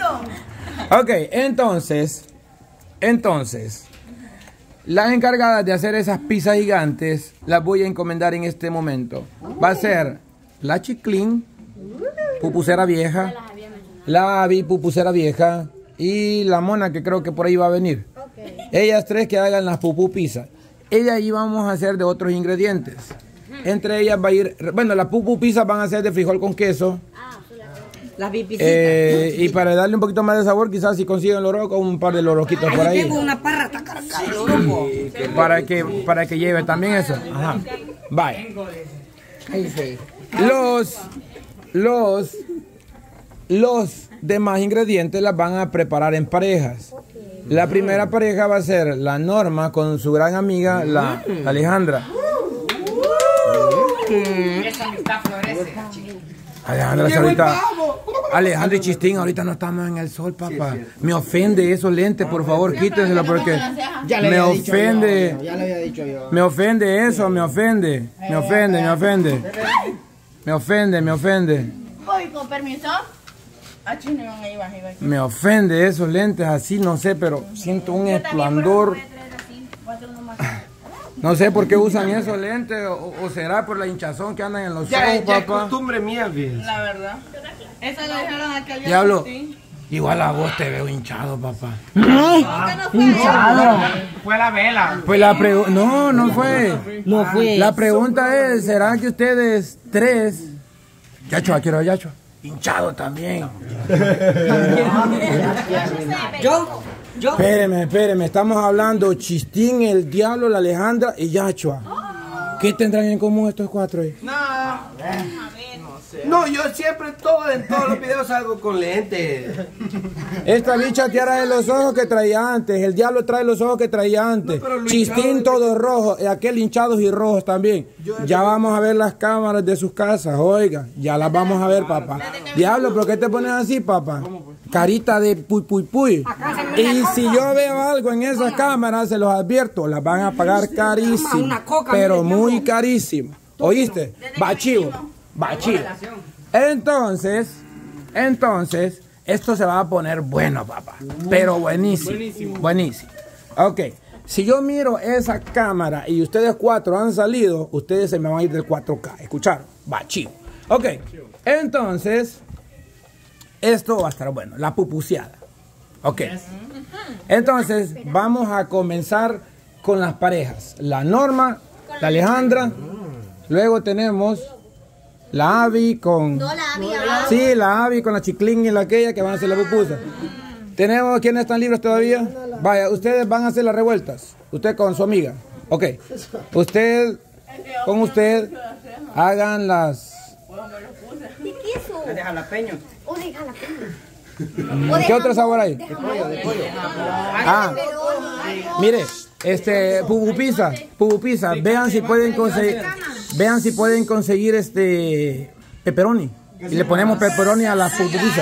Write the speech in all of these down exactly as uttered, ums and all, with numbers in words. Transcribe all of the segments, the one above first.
Ok, entonces, entonces, las encargadas de hacer esas pizzas gigantes las voy a encomendar en este momento. Va a ser la Chiclín, Pupucera Vieja, la Abby, Pupucera Vieja, y la Mona, que creo que por ahí va a venir. Ellas tres que hagan las pupú pizzas. Ellas íbamos a hacer de otros ingredientes. Entre ellas va a ir, bueno, las pupú pizzas van a ser de frijol con queso. Las bipisitas. Eh, y para darle un poquito más de sabor, quizás si consiguen loroco, un par de loroquitos por ahí. Tengo una parra tacarca, sí, para que para que lleve también eso. Ajá. Vaya. Los los los demás ingredientes las van a preparar en parejas. La primera pareja va a ser la Norma con su gran amiga, la Alejandra. Esa amistad florece. Alejandra, ahorita, Alejandra y Chistín, ahorita no estamos en el sol, papá. Sí, sí. Me ofende esos lentes, por favor, quítenselo porque me ofende. Ya le había dicho yo. Me ofende eso, me ofende. Me ofende, me ofende. Me ofende, me ofende. Voy con permiso. Me ofende esos lentes así, no sé, pero siento un esplendor. No sé por qué usan esos lentes, o, o será por la hinchazón que andan en los ya, ojos, ya papá. Es costumbre mía, bien. La verdad. Eso lo dijeron aquel día. Diablo, igual a vos te veo hinchado, papá. Ah, hinchado. Fue la vela. Pues la pregunta, no, no fue. No fue. La pregunta es, ¿será que ustedes tres, Yacho, quiero Yacho, hinchado también? Yo. Yo. Espéreme, espéreme, estamos hablando Chistín, el Diablo, la Alejandra y Yachua. ¿Qué tendrán en común estos cuatro ahí? Nada. No, yo siempre todo, en todos los videos salgo con lentes. Esta bicha tiara de los ojos que traía antes. El Diablo trae los ojos que traía antes. No, Chistín todo rojo. Y aquel hinchados y rojos también. Ya vamos a ver las cámaras de sus casas. Oiga, ya las vamos a ver, papá. Diablo, ¿pero qué te pones así, papá? Carita de puy, puy, puy. Y si yo veo algo en esas cámaras, se los advierto, las van a pagar carísimo. Pero muy carísimo. ¿Oíste? Va chivo. Va chivo. Entonces, entonces, esto se va a poner bueno, papá. Pero buenísimo. Buenísimo. Buenísimo. Ok. Si yo miro esa cámara y ustedes cuatro han salido, ustedes se me van a ir del cuatro K. ¿Escucharon? Va chivo. Ok. Entonces, esto va a estar bueno. La pupuseada. Ok. Entonces, vamos a comenzar con las parejas. La Norma, la Alejandra. Luego tenemos la Abby con... No, la Abby. Sí, la Abby con la Chiclín y la aquella que van a hacer la pupusa. ¿Tenemos quiénes están libres todavía? Vaya, ustedes van a hacer las revueltas. Usted con su amiga. Ok. Usted, con usted, hagan las... ¿Qué quiso? De jalapeño. O de jalapeño. ¿Qué otro sabor hay? De pollo, de pollo. Ah, mire, este, pupupisa, pupupisa, vean si pueden conseguir, vean si pueden conseguir este pepperoni. Y le ponemos pepperoni a la pupupisa.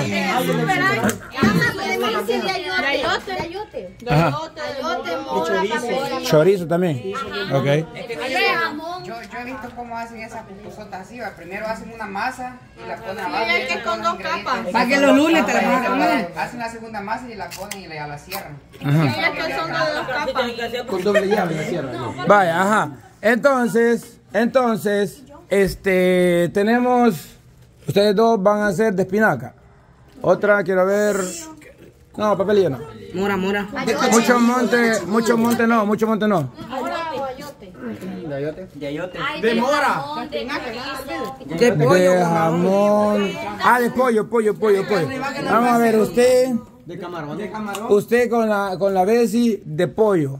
Chorizo también. Ok. Yo, yo he visto cómo hacen esas pupusotas así. ¿Va? Primero hacen una masa y la ponen abajo. Sí, es que con dos capas. Para que los lunes te la van a comer. Hacen la segunda masa y la ponen y la, la cierran. Ajá. Es que son de dos capas. Con doble llave la cierran. Vaya, ajá. Entonces, entonces, este, tenemos, ustedes dos van a hacer de espinaca. Otra, quiero ver, no, papelillo no. Mora, mora. Mucho monte, mucho monte no, mucho monte no. De ayote. De ayote. De mora. De pollo. De jamón. Ah, de pollo, pollo, pollo, pollo. Vamos a ver, usted. De camarón. De camarón. Usted con la con la Bessie de pollo.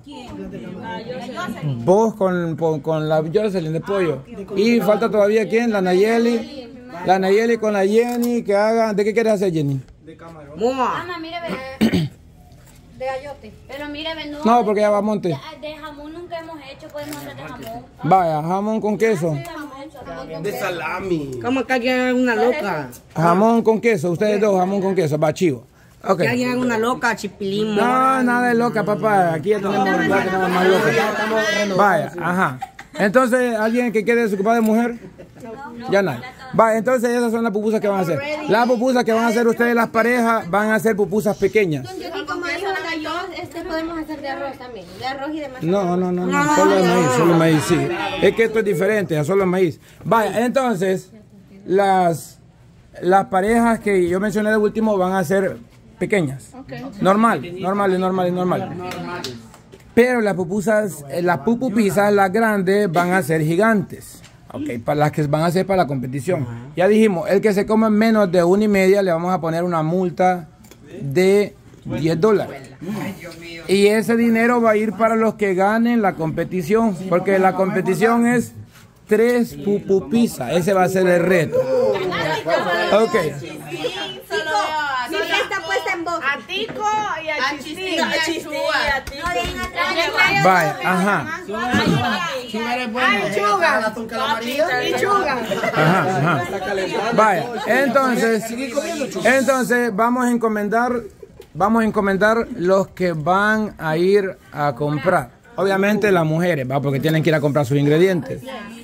Vos con, con, con la Jocelyn de pollo. Y falta todavía quién, la Nayeli. La Nayeli con la Jenny que hagan. ¿De qué quieres hacer, Jenny? De camarón. Moa. Ana, mire, ve. De ayote. Pero mire, ve, no. No, porque ya va a monte. De, de jamón nunca hemos hecho, podemos hacer de jamón. Vaya, jamón con queso. De salami. Como que alguien haga una loca. Jamón con queso, ustedes dos, jamón con queso, va chivo. Ok. Que alguien haga una loca, chipilín. No, nada de loca, papá. Aquí ya tenemos, ya tenemos más loca. Vaya, ajá. Entonces, ¿alguien que quede desocupado de mujer? Ya no hay. Va, entonces esas son las pupusas que van a hacer. Las pupusas que van a hacer ustedes, las parejas, van a ser pupusas pequeñas. Yo digo, como dijo la yo, este podemos hacer de arroz también. De arroz y de mazorca. No, no, no, no, solo el maíz, solo el maíz, sí. Es que esto es diferente, a solo el maíz. Vaya, entonces, las, las parejas que yo mencioné de último van a ser pequeñas. Normal, normal, normal, normal. Pero las pupusas, las pupupizas, las grandes, van a ser gigantes. Ok, para las que van a ser para la competición. Ya dijimos, el que se come menos de una y media le vamos a poner una multa de diez dólares. Y ese dinero va a ir para los que ganen la competición, porque la competición es tres pupupizas. Ese va a ser el reto. Ok. Mi fe está puesta en vos. A Tico y a Chistín. A Chistín y a Tico. Vaya, ajá. Ay, chuga. Y chuga. Ajá, ajá. Vaya, entonces, entonces vamos a encomendar, vamos a encomendar los que van a ir a comprar. Obviamente las mujeres, va, porque tienen que ir a comprar sus ingredientes.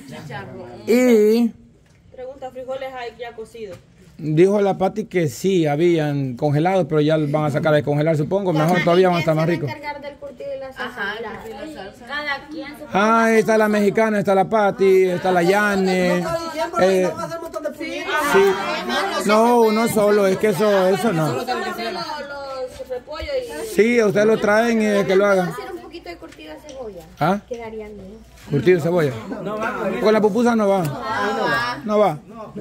Y Pregunta, frijoles hay ya cocidos. dijo la Pati que sí, habían congelados, pero ya van a sacar de congelar, supongo. Mejor todavía van a estar más ricos. Del curtido y la salsa. Cada quien su Ah, ahí está la mexicana, está la Pati, está la Yane. Eh, sí. No, no solo, es que eso, eso no. los repollos y Sí, ustedes lo traen y que lo hagan. hacer un poquito de curtido de cebolla. ¿Ah? Quedaría bien. Curtido de cebolla. Con la pupusa no va. No va.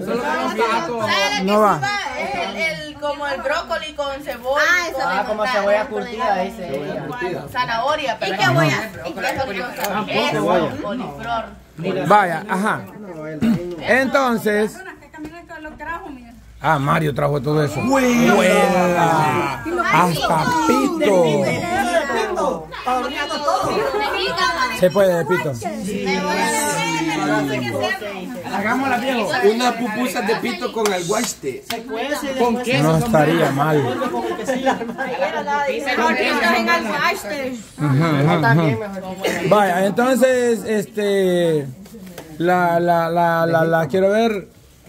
No va. Es el, el, como el brócoli con cebolla. Ah, eso ah, como cebolla curtida, dice. Zanahoria, pero. ¿Y qué voy a hacer? Eso, coliflor. Vaya, ajá. Entonces. Ah, Mario trajo todo eso. ¡Huela! Hasta pito. Se puede de pito. Hagámosla, viejo. Unas pupusas de pito con alguaste. ¿Con qué? No estaría mal. Ajá, ajá, ajá. Vaya, entonces, este, la, la, la, la, la quiero ver.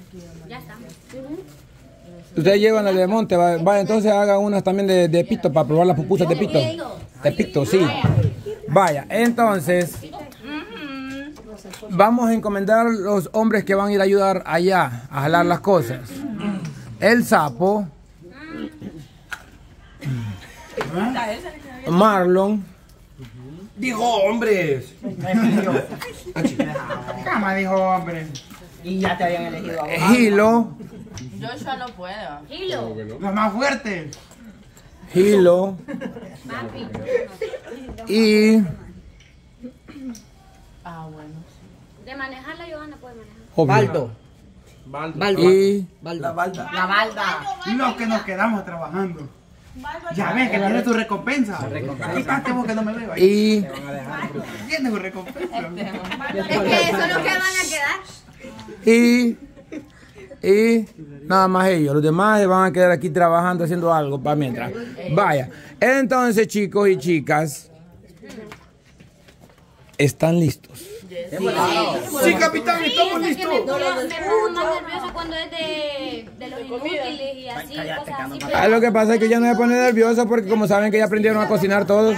Ustedes llevan la de monte, va, va, entonces haga unas también de, de pito para probar las pupusas de pito. De pito, sí. Vaya, entonces vamos a encomendar los hombres que van a ir a ayudar allá a jalar las cosas. El sapo, Marlon, Dijo hombres. Cama dijo hombre. Y ya te habían elegido a vos. Gilo, Joshua no puedo. Hilo. Los más fuertes. Gilo y Ah, bueno. De manejarla, Johanna puede manejar. Baldo. Baldo. Y La balda. La balda. Los que nos quedamos trabajando. Ya ves que tienes tu recompensa. Quítate vos que no me veo ahí. y Tienes tu recompensa. Es que eso es lo que van a quedar. y y nada más ellos, los demás se van a quedar aquí trabajando haciendo algo para mientras. Vaya, entonces chicos y chicas, ¿están listos? Sí, capitán, estamos Sí, es que listos. me pongo me pongo más nervioso cuando es de, de los inútiles y así, cosas así. pero- Ah, lo que pasa es que ya no me pone nervioso porque como saben que ya aprendieron a cocinar todos.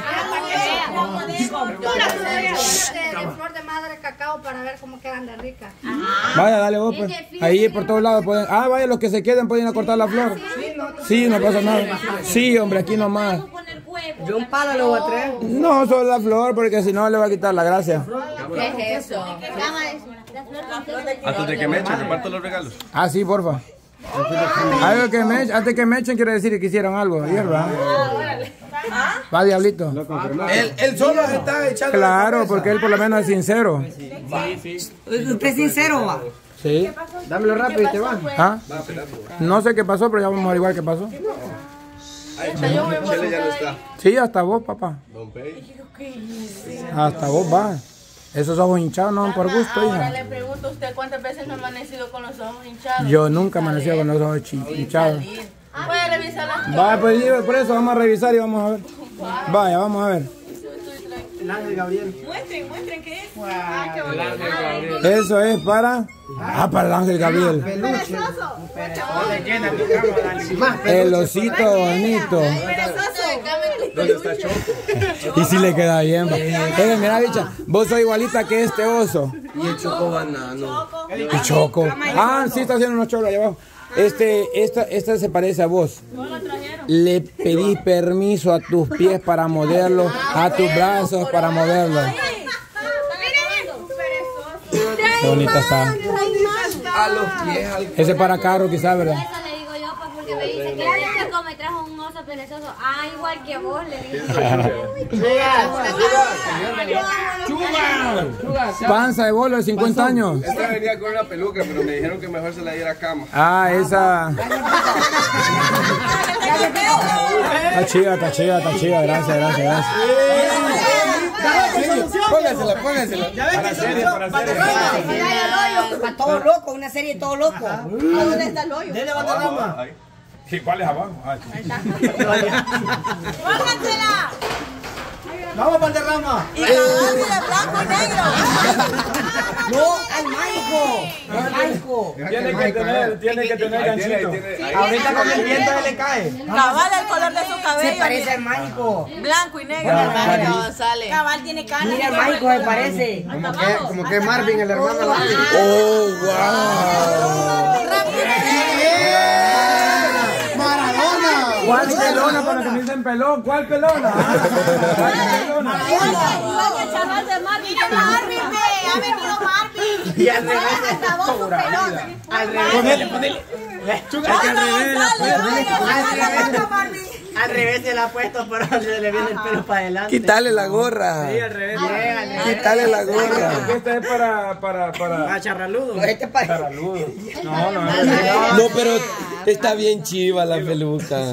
De flor de madre cacao para ver cómo quedan de ricas. Vaya, dale vos pues. Ahí por todos lados pueden. Ah, vaya, los que se queden pueden ir a cortar la flor. Sí, no pasa nada. Sí, hombre, aquí nomás. Yo un palo lo voy a traer. No, solo la flor porque si no le va a quitar la gracia. ¿Qué es eso? Antes de que me echen, reparto los regalos. Ah, sí, porfa. Algo que me echen, antes que me echen quiere decir que hicieron algo, ¿hierba? Va, diablito. Él, él solo se está echando. Claro, porque él por lo menos es sincero. Usted es sincero, va. Sí. Dámelo rápido y te vas. ¿Ah? No sé qué pasó, pero ya vamos a averiguar qué pasó. Chele ya no está. Sí, hasta vos, papá. Don Pei. Hasta vos va. Esos ojos hinchados no van por gusto, Ahora hija. le pregunto a usted cuántas veces no ha amanecido con los ojos hinchados. Yo nunca amanecí con los ojos chi- hinchados. Puede revisar las Vaya, pues por eso vamos a revisar y vamos a ver. Vaya, vamos a ver. El ángel Gabriel. Muestren, muestren qué es. Ah, qué bonito. Eso es para... Ah, para el ángel Gabriel. Perezoso. El osito bonito. Perezoso. ¿Dónde está Choco? Y si le queda bien. Eh, mira, bicha, vos sos igualita que este oso. Y el Choco banano. Y Choco. Ah, sí, está haciendo unos cholos allá abajo. Este, esta, esta se parece a vos. Le pedís permiso a tus pies para moverlo, a tus brazos para moverlo. Qué bonita está. A los pies, al Ese es para carro quizás, ¿verdad? Eso le digo yo, pues, porque me dice que ella se come, trajo un oso perezoso. Ah, igual que vos, le dije. Panza de bolo de cincuenta años. Esta venía con una peluca, pero me dijeron que mejor se la diera a cama. Ah, esa. Está chida, está chida, está chida. Gracias, gracias, gracias. Póngasela, póngasela. Para serie, para serie. Para todo loco, una serie de todo loco. ¿A dónde está el hoyo? Dele Valderrama. Ahí. Sí, ¿cuál es abajo? Ah, sí. ¡Póngansela! Vamos Valderrama. Y la base de blanco y negro. No, al mágico. Al mágico. Tiene que tener, tiene que tener Ahí tiene, ahí ganchito. tiene. ahí. Ahorita con el viento se le cae. Cabal el color de su Se cabello. parece al mágico. Blanco y negro. González. Cabal tiene canas. Mira, al mágico se parece. Como que, como que Marvin, el hermano de la Oh, wow. Maradona. ¿Cuál pelona para que me dicen pelón? ¿Cuál pelona? ¿Cuál pelona? Igual que el chaval de Marvin. Mira Marvin, ve. Ha venido Marvin. Y al revés. Hasta vos sos pelón. Al revés. Ponele, ponele. Al revés se la ha puesto, pero se le viene el pelo para adelante. Quítale la gorra. Sí, al revés. Quítale la gorra. Este es para, para, para... Ah, charraludo. Este para... Charraludo. No, no, no. No, pero está bien chiva la peluca.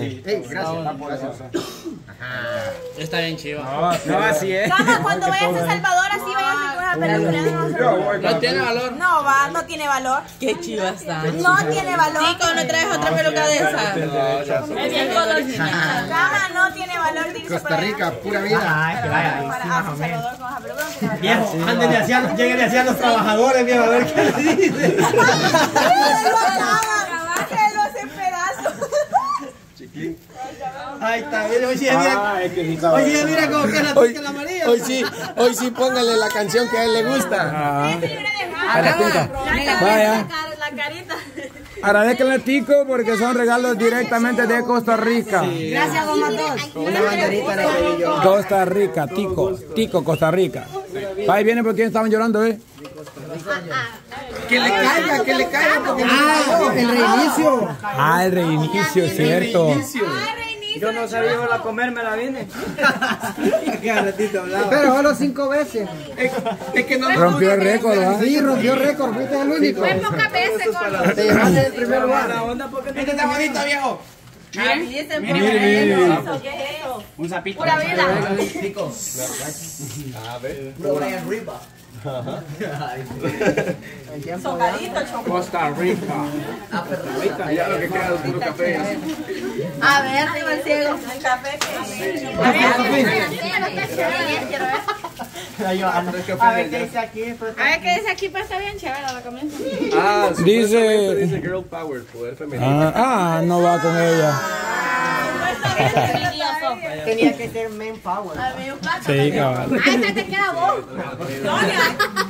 Está bien chido. No, No, así es. Cama, cuando vayas a Salvador, así vayas con esa película. No tiene valor. No, va, no tiene valor. Qué chiva está. No tiene valor. Chico, no traes otra peluca de esa. Es bien colorcita. Cama, no tiene valor. Dirse Costa para allá. Rica, pura vida. Ay, que vaya. Para a Salvador con esa peluca. no tiene valor. Viejo, anden de hacia, lleguen hacia los trabajadores, viejo, a ver qué le dicen. Lo acaban, que lo hacen pedazos. Ahí está, mira, hoy sí, mira. Hoy sí, mira cómo queda la Hoy, pinta la amarilla. hoy sí, hoy sí póngale la canción que a él le gusta. Ah, a la pinta. Vaya. La carita. Agradezcanle a Tico porque son regalos directamente de Costa Rica. Gracias, don Matos. Una banderita le pedí yo. Costa Rica, Tico, Tico, Costa Rica. Ahí viene porque estaban llorando, ¿eh? Que le caiga, que le caiga. Porque Ah, el reinicio. Ah, el reinicio, es cierto. Yo no sabía a comer, me la vine. Qué ratito hablaba. Pero solo cinco veces. Es, es que no Rompió el récord, ¿verdad? Sí, rompió récord. Fuiste el único. Fue pocas veces con Te llevaste el primer lugar. La onda porque Este está bonito, viejo. Miren, Mire, mire, mire. ¿qué es eso? un sapito. Pura vida. A ver. Socadito, choco. Costa Rica. Ya lo que queda es puro café. A ver, arriba el ciego. El café que. A ver, A ver qué dice aquí. a ver qué dice aquí, pero está bien chévere la comienza. Ah, Dice- dice Girl Power, poder femenino. Ah, ah, no va con ella. Tenía que ser men power. A ver, un plato. Sí, cabal. Ah, esta te queda vos. Sonia.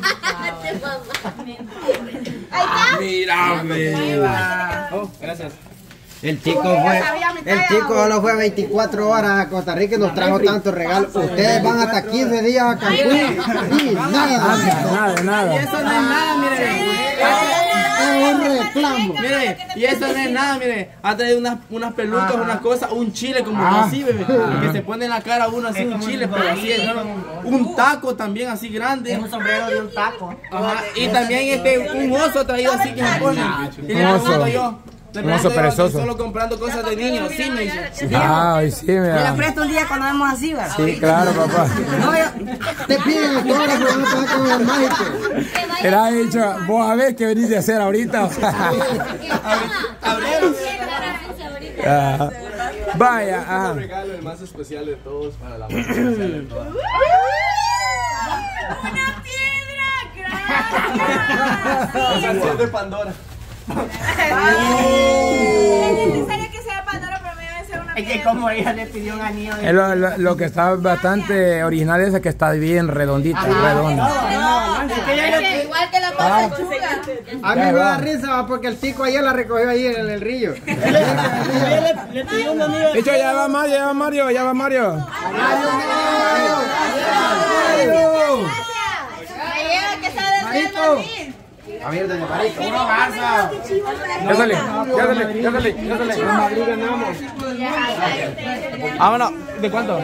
Ahí está. Mírame. Oh, gracias. El tico fue, el tico solo fue veinticuatro horas a Costa Rica y nos trajo tantos regalos. Ustedes van hasta quince días a Cancún y nada. Nada, nada. Eso no es nada, mire. Es un reclamo. Mire, y eso no es nada, mire. Ha traído unas, unas pelucas, unas cosas, un chile como Ah. así, bebé. Que se pone en la cara uno así, un chile, pero así es. Un taco también así grande. Un sombrero de un taco. Ajá, y también este, un oso traído así que se pone. Y le Un oso. pregunto yo. Le Un pregunto oso yo, perezoso. Solo comprando cosas de niños, sí me dice. Ay, sí, Me la mira. presto un día cuando vemos así, ¿verdad? Sí, claro, papá. No, yo... Te piden autógrafo y no te van con el mágico. Era dicho, vos a ver qué venís de hacer ahorita. Ah, vaya, ah. El regalo el más especial de todos para la más especial de todas. ¡Una piedra! ¡Gracias! Canción de Pandora. Es necesario que sea Pandora, pero me debe ser una piedra. Es que como ella le pidió un anillo de... Es lo, lo, lo que está bastante original es que está bien redondita, redonda. No, es que igual que la pasa chuga. A mí me da risa porque el tico ayer la recogió ahí en el, el rillo. Le pidió un anillo de... Dicho, ya va Mario, ya va Mario, ya va Mario. Me llega que sabe de Martín. A ver, doña Marito. Puro Barça. Ya sale, ya sale, ya sale, ya sale. En Madrid ganamos. Vámonos. ¿De cuánto?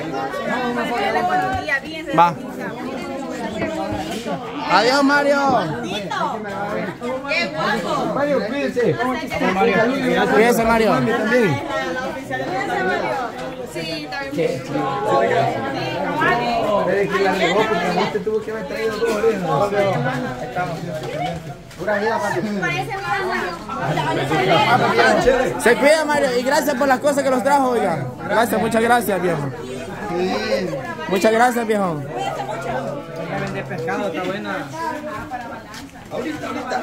Va. Adiós, Mario. ¡Qué guapo! Mario, cuídense. Cuídense, Mario. También. Sí, también. Es que la regó porque usted tuvo que haber traído dos orejas. Pura vida, papi. Se cuida, Mario. Y gracias por las cosas que los trajo, oiga. Gracias, muchas gracias, viejo. Muchas gracias, viejo. Vender pescado, está buena. Ahorita, ahorita.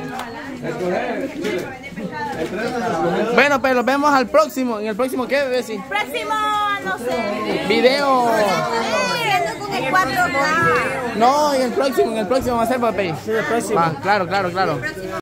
Bueno, pues nos vemos al próximo. ¿En el próximo qué, Bessie? Próximo, no sé. Video. Haciendo con el cuatro K. No, en el próximo, en el próximo va a ser, papi. Sí, el próximo. Va, claro, claro, claro.